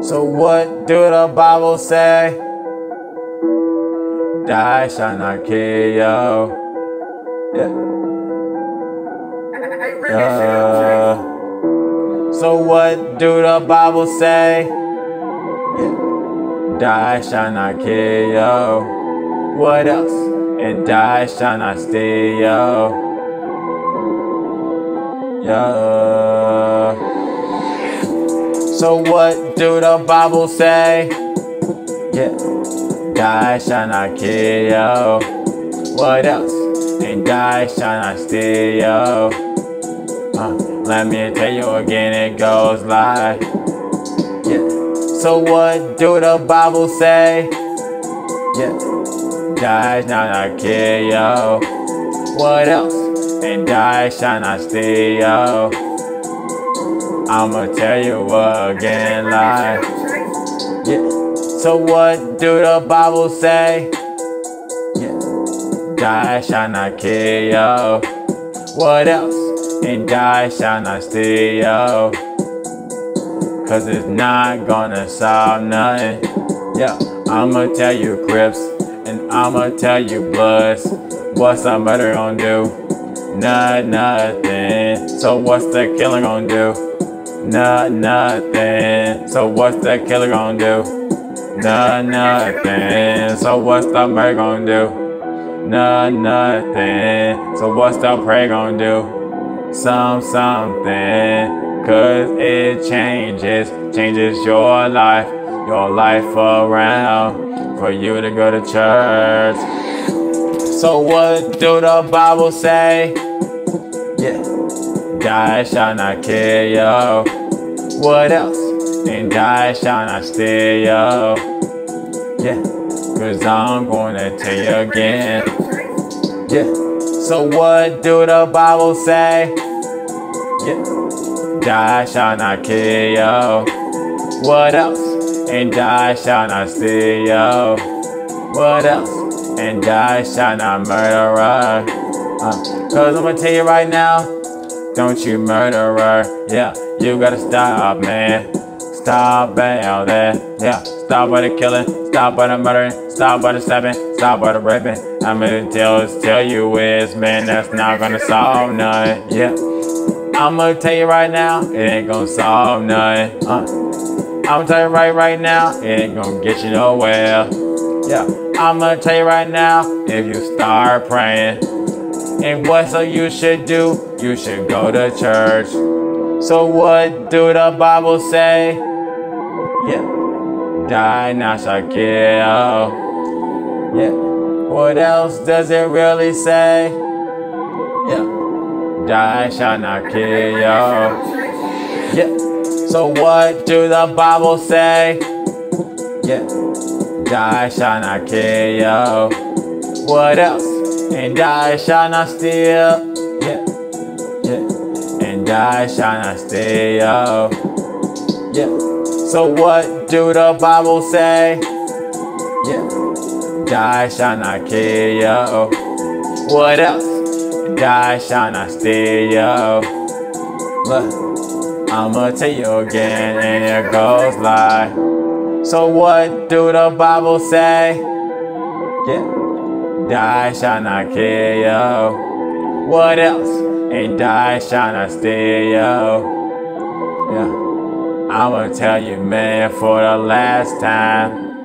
So what do the Bible say? Die shall not kill you. Yeah. So what do the Bible say? Die shall not kill you. What else? And die shall not steal you. Yeah. So what do the Bible say? Yeah. Die shall not kill you. What else? And die shall not steal you. Let me tell you again, it goes like, yeah. So what do the Bible say? Yeah. Die shall not kill you. What else? And die shall not steal you. I'ma tell you again like, yeah. So what do the Bible say? Yeah. Die shall not kill you. What else? And die shall not steal you. Cause it's not gonna solve nothing. Yeah, I'ma tell you Crips, and I'ma tell you Bloods. What's a murder gonna do? Nothing. So what's the killer gonna do? Nothing. So what's the killer gonna do? Nothing. So what's the murder gonna do? Nothing. So what's the prey gonna do? Something, cause it changes your life around for you to go to church. So what do the Bible say? Yeah, die shall not kill you. What else? And die shall not steal you. Yeah, cause I'm gonna tell you again. Yeah. So what do the Bible say? Yeah. Die shall not kill you. What else? And die shall not steal you. What else? And die shall not murder her. Cause I'm gonna tell you right now, don't you murder her. Yeah, you gotta stop, man. Stop all that. Yeah, stop by the killing, stop by the murdering, stop by the stabbing, stop by the raping. I'm gonna tell you is, man, that's not gonna solve nothing. Yeah, I'm gonna tell you right now, it ain't gonna solve nothing. I'm gonna tell you right now, it ain't gonna get you nowhere. Yeah, I'm gonna tell you right now, if you start praying, and what so you should do, you should go to church. So what do the Bible say? Yeah, die not shall kill. Yeah, what else does it really say? Yeah, die shall not kill you. Yeah, so what do the Bible say? Yeah, die shall not kill you. What else? And die shall not steal. Yeah, yeah, and die shall not steal. Yeah. So what do the Bible say? Yeah, die shall not kill you. What else? Die shall not steal you. Look, I'ma tell you again, and it goes like, so what do the Bible say? Yeah, die shall not kill you. What else? And die shall not steal you. Yeah. I'ma tell you, man, for the last time.